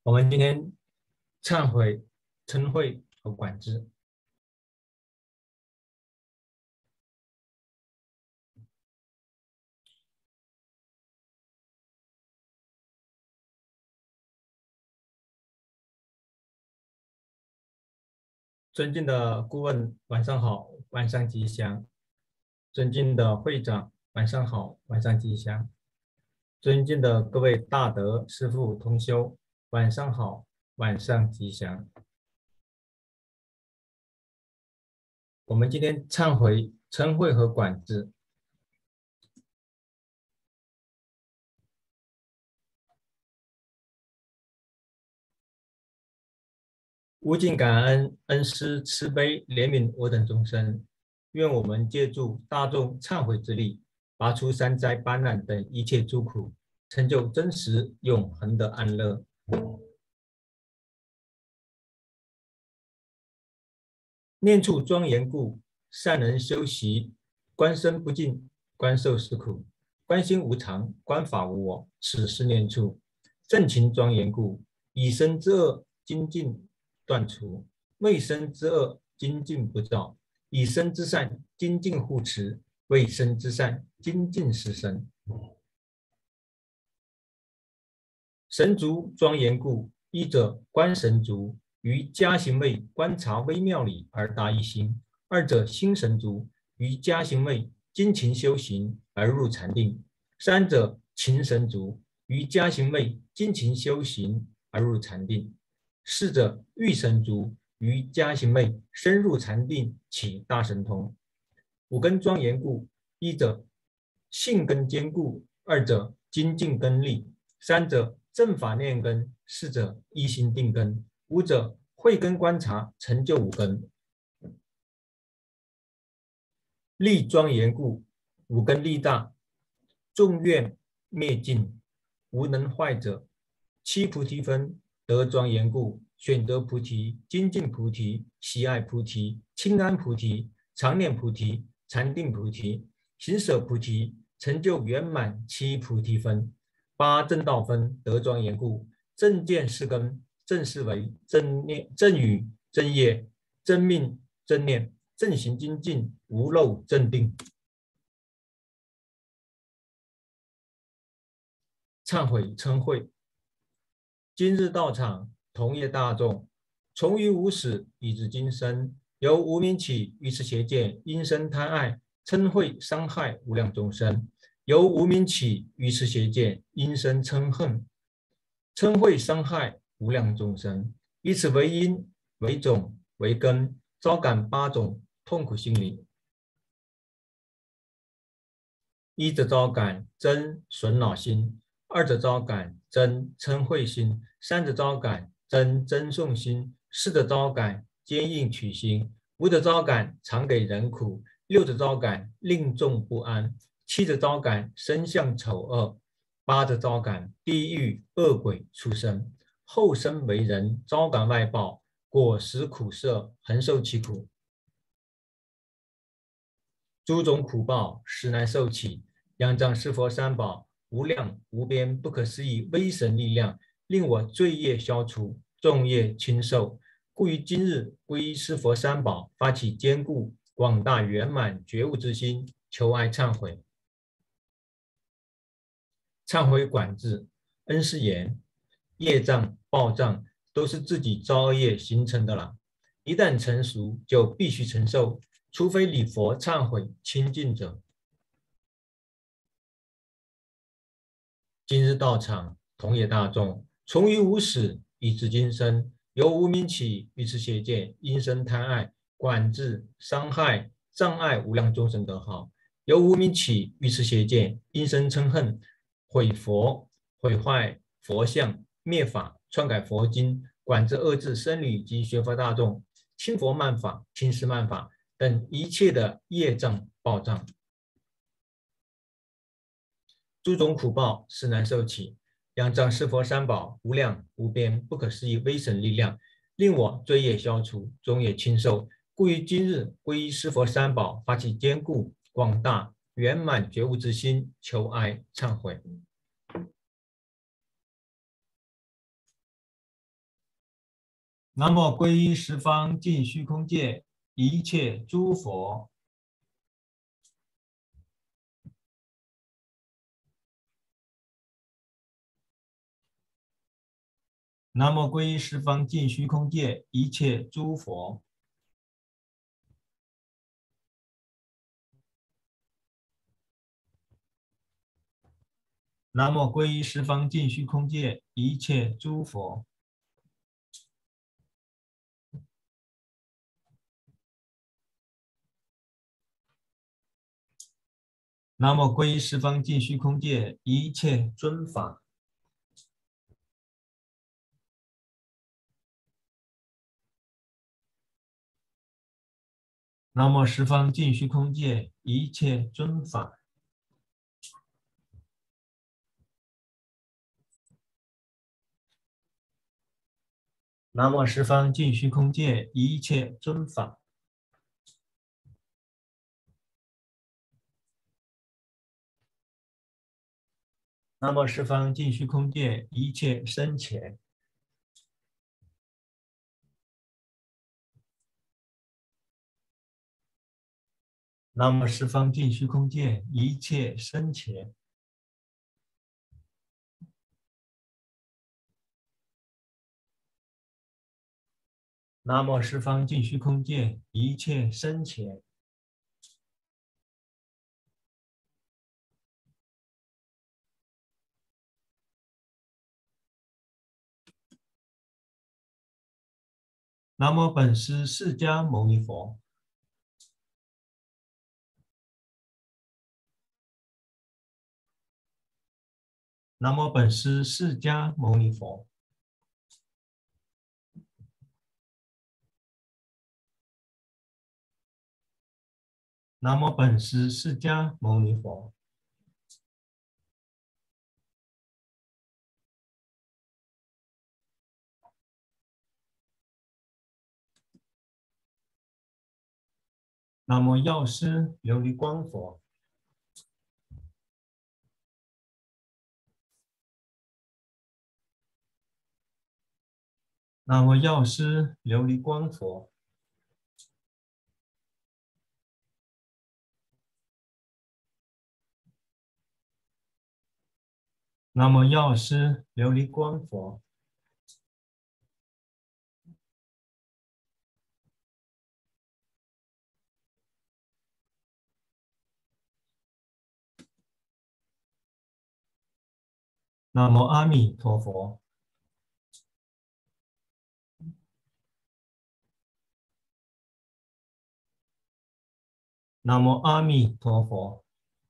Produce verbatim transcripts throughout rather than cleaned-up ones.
我们今天忏悔、嗔恚和管制。尊敬的顾问，晚上好，晚上吉祥。尊敬的会长，晚上好，晚上吉祥。尊敬的各位大德、师父、同修，晚上好，晚上吉祥。我们今天忏悔、嗔恚和管制。无尽感恩恩师慈悲怜悯我等众生，愿我们借助大众忏悔之力，拔除三灾八难等一切诸苦，成就真实永恒的安乐。念处庄严故，善人修习，观身不净，观受是苦，观心无常，观法无我，此是念处。正勤庄严故，以身之恶精进断除，未生之恶精进不造，以身之善精进护持，未生之善精进施身。神足庄严故，一者观神足，于家行位观察微妙理而达一心；二者心神足，于家行位精勤修行而入禅定；三者勤神足，于家行位精勤修行而入禅定；四者欲神足，于家行位深入禅定起大神通。五根庄严故，一者性根坚固，二者精进根力，三者正法念根，四者一心定根，五者慧根观察成就五根。力庄严故，五根力大，众愿灭尽，无能坏者。七菩提分得庄严故，选择菩提、精进菩提、喜爱菩提、清安菩提、常念菩提、禅定菩提、行舍菩提，成就圆满七菩提分。八正道分得庄严故，正见是根，正思维、正念、正语、正业、正命、正念、正行精进，无漏正定。忏悔嗔恚。今日到场，同业大众，从于无始以至今生，由无明起，于是邪见因生贪爱嗔恚伤害无量众生；由无明起，于是邪见因生嗔恨嗔恚伤害无量众生，以此为因、为种、为根，招感八种痛苦心理。一者招感真损恼心，二者招感真嗔恚心，三者招感真憎诵心，四者招感坚硬取心，五者招感常给人苦，六者招感令众不安，七者招感身相丑恶，八者招感地狱恶鬼畜生，后生为人招感外报，果实苦涩，恒受其苦。诸种苦报实难受起，仰仗是佛三宝无量无边不可思议威神力量，令我罪业消除，众业轻受。故于今日皈依是佛三宝，发起坚固广大圆满觉悟之心，求爱忏悔。忏悔管制。恩师言，业障报障都是自己造业形成的啦，一旦成熟就必须承受，除非礼佛忏悔清净者。今日到场，同业大众，从于无始以至今生，由无明起，于是邪见因生贪爱管制伤害障碍无量众生得好；由无明起，于是邪见因生嗔恨毁佛毁坏佛像灭法篡改佛经管制遏制僧侣及学佛大众轻佛慢法轻师慢法等一切的业障报障。诸种苦报实难受起，仰仗是佛三宝无量无边不可思议威神力量，令我罪业消除，众业轻受。故于今日皈依是佛三宝，发起坚固广大圆满觉悟之心，求哀忏悔。 南无皈依十方尽虚空界一切诸佛。南无皈依十方尽虚空界一切诸佛。南无皈依十方尽虚空界一切诸佛。南无皈依十方尽虚空界一切尊法。南无十方尽虚空界一切尊法。南无十方尽虚空界一切尊法。南无十方尽虚空界一切深浅。南无十方尽虚空界一切深浅。南无十方尽虚空界一切深浅。南无本师释迦牟尼佛。南无本师释迦牟尼佛。南无本师释迦牟尼佛。南无药师琉璃光佛。南无药师琉璃光佛。南无药师琉璃光佛。南无阿弥陀佛。南无阿弥陀佛。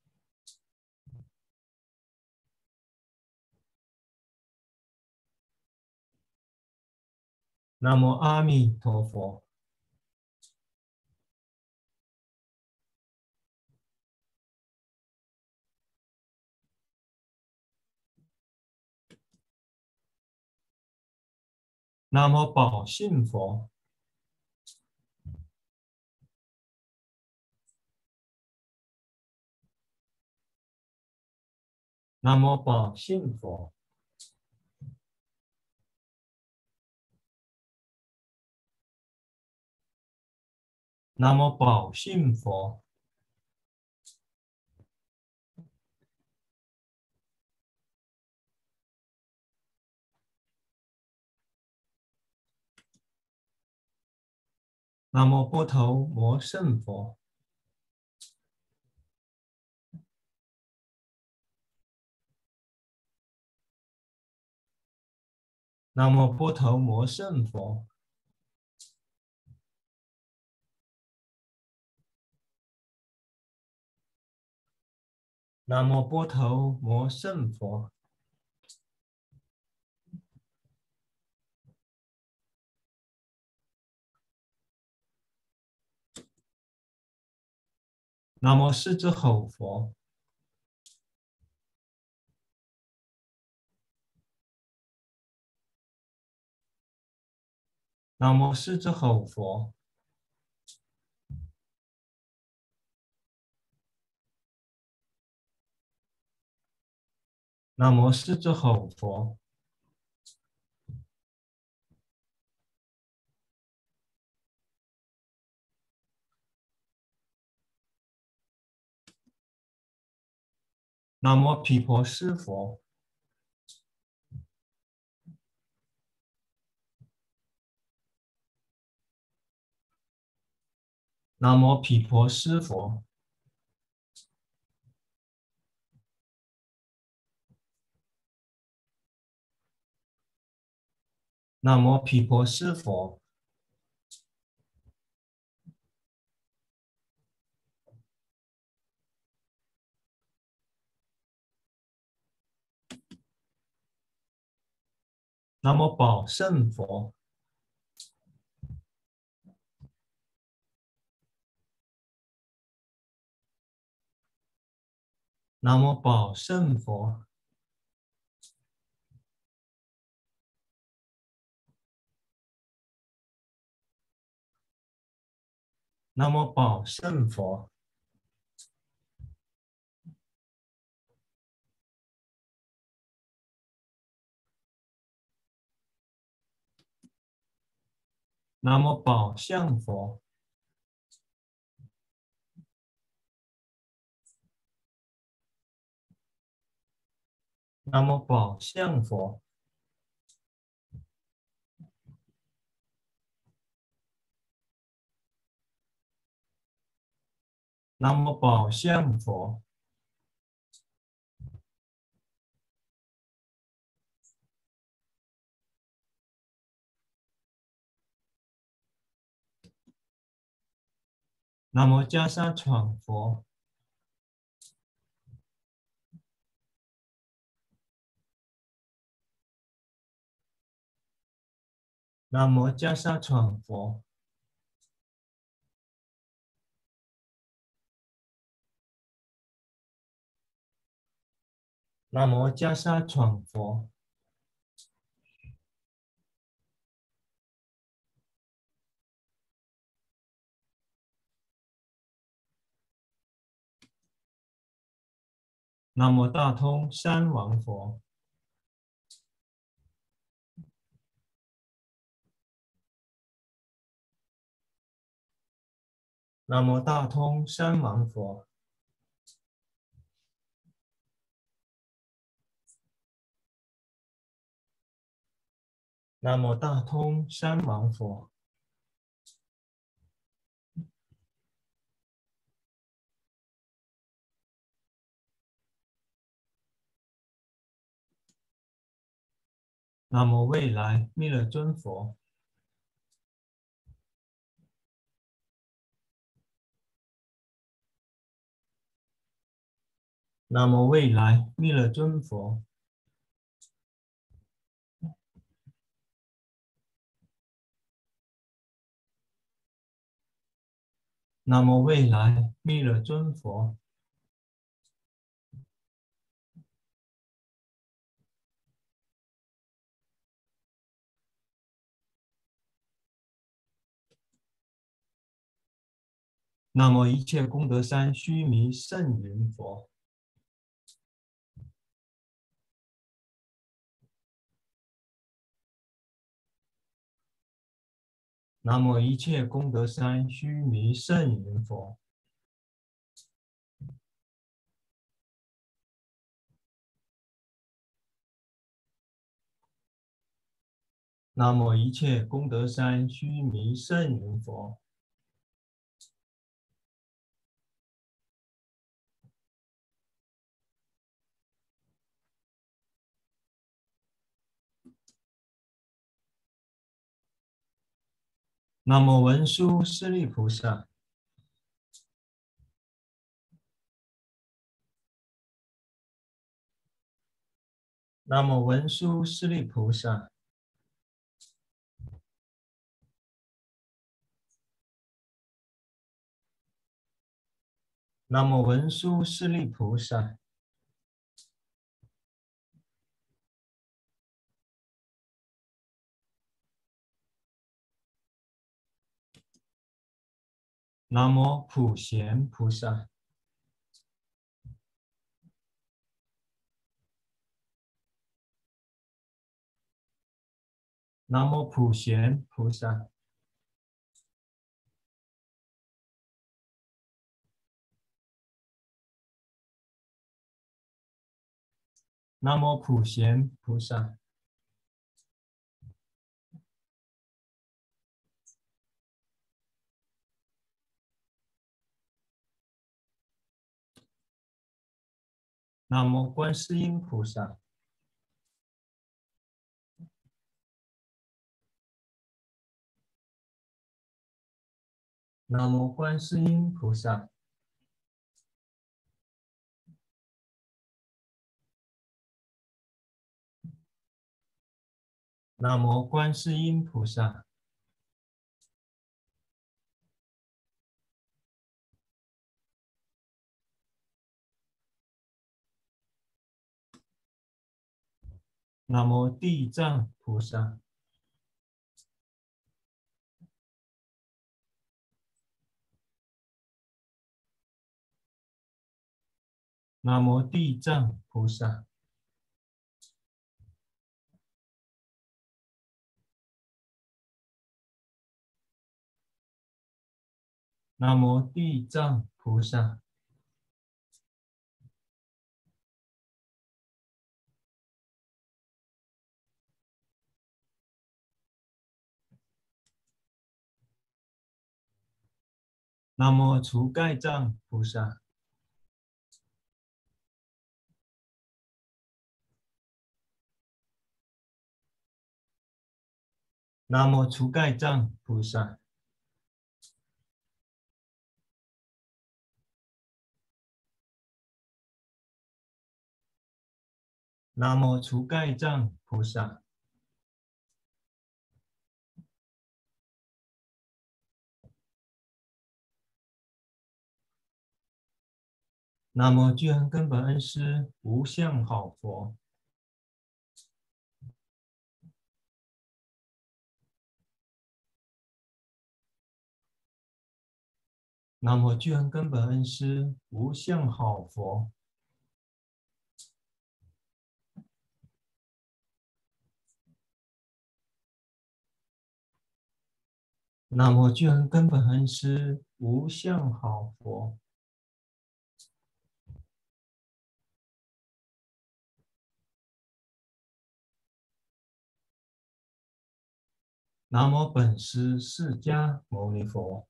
南无阿弥陀佛。南无宝信佛。南无宝信佛。南无宝信佛。南无波头摩圣佛。南无波头摩圣佛。南无波头摩圣佛。南无狮子吼佛。南无狮子吼佛。南无狮子吼佛。 南无毗婆尸佛。南无毗婆尸佛。南无毗婆尸佛。南无宝胜佛。南无宝胜佛。南无宝胜佛。南无宝相佛。南无宝相佛。南无宝相佛。南无袈裟闯佛。南无袈裟闯佛。南无袈裟闯佛。南无大通山王佛。南无大通山王佛。南无大通山王佛。南无未来弥勒尊佛。南无未来弥勒尊佛。南无未来弥勒尊佛。南无一切功德山须弥圣云佛。南无一切功德山须弥圣云佛。南无一切功德山须弥圣云佛。南无文殊师利菩萨。南无文殊师利菩萨。南无文殊师利菩萨。南无普贤菩萨。南无普贤菩萨。 南无普贤菩萨。南无观世音菩萨。南无观世音菩萨。南无观世音菩萨。南无地藏菩萨。南无地藏菩萨。南无地藏菩萨。南无除盖藏菩萨。南无除盖藏菩萨。南无除盖藏菩萨。南无具恒根本恩师无相好佛。南无具恒根本恩师无相好佛。南无具恒根本恩师无相好佛。南无本师释迦牟尼佛。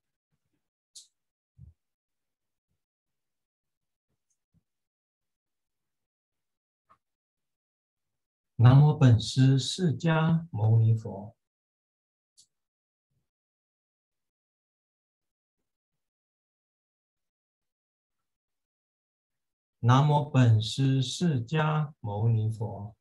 南无本师释迦牟尼佛。南无本师释迦牟尼佛。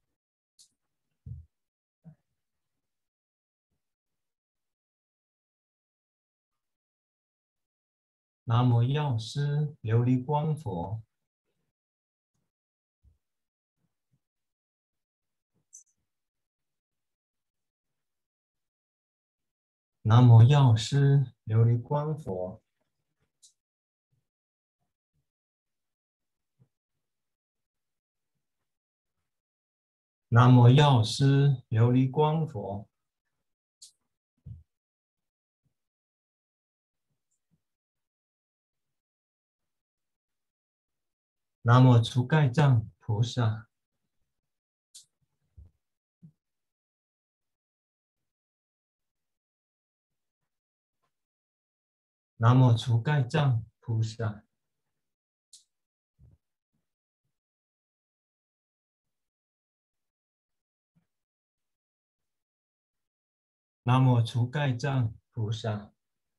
南无药师琉璃光佛。南无药师琉璃光佛。南无药师琉璃光佛。南无除盖藏菩萨。南无除盖藏菩萨。南无除盖藏菩萨。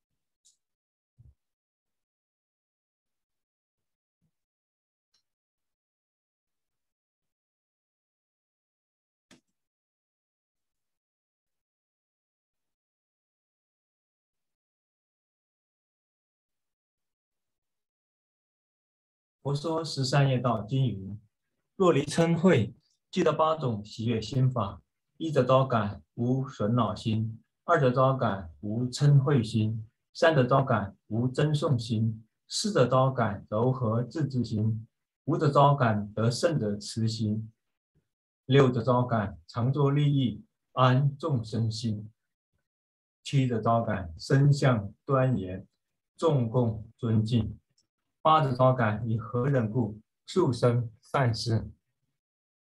佛说十三业道经云：若离嗔恚，记得八种喜悦心法。一则招感无损恼心，二则招感无嗔恚心，三则招感无憎诵心，四则招感柔和自制心，五则招感得胜者慈心，六则招感常作利益安众生心，七则招感身相端严众共尊敬，八则招感以何人故速生善事。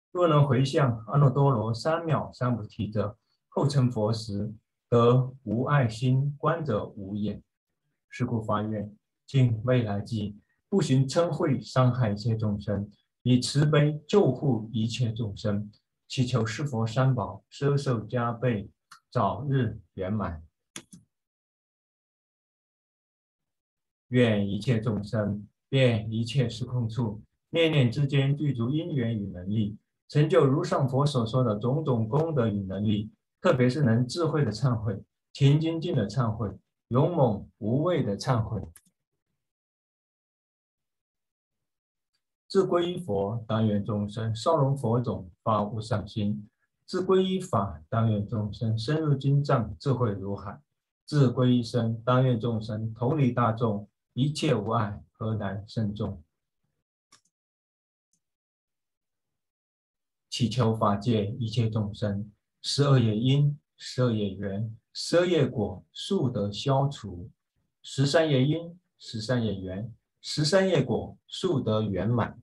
若能回向阿耨多罗三藐三菩提者，后成佛时，得无爱心，观者无厌。是故发愿，尽未来际，不寻嗔恚伤害一切众生，以慈悲救护一切众生，祈求是佛三宝摄受加倍，早日圆满。愿一切众生，愿一切时空处，念念之间具足因缘与能力，成就如上佛所说的种种功德与能力，特别是能智慧的忏悔、勤精进的忏悔、勇猛无畏的忏悔。自皈依佛，当愿众生少容佛种，发无上心；自皈依法，当愿众生深入经藏，智慧如海；自皈依僧，当愿众生同理大众，一切无碍，何难胜众？祈求法界一切众生，十二业因、十二业缘、十二业果，速得消除；十三业因、十三业缘、十三业果，速得圆满。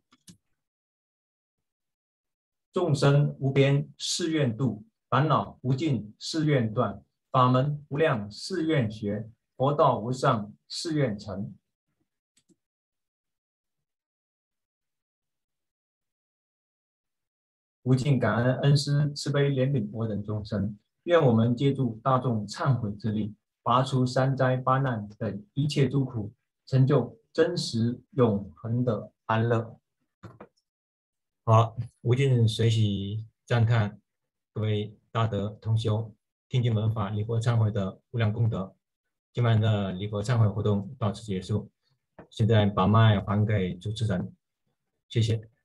众生无边誓愿度，烦恼无尽誓愿断，法门无量誓愿学，佛道无上誓愿成。无尽感恩恩师慈悲怜悯我等众生，愿我们借助大众忏悔之力，拔除三灾八难等一切诸苦，成就真实永恒的安乐。好，无尽随喜赞叹各位大德同修听经闻法礼佛忏悔的无量功德。今晚的礼佛忏悔活动到此结束，现在把麦还给主持人，谢谢。